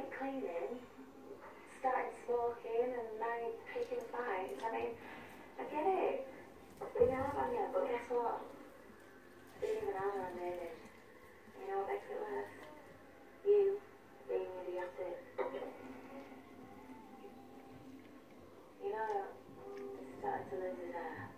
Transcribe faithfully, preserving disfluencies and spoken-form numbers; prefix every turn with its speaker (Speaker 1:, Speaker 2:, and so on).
Speaker 1: quit cleaning, started smoking, and now you're picking fights. I mean, I get it. Being hard on you, but guess what? Being even harder on David. You know what makes it worse? You being idiotic. You know, he's starting to lose his hair.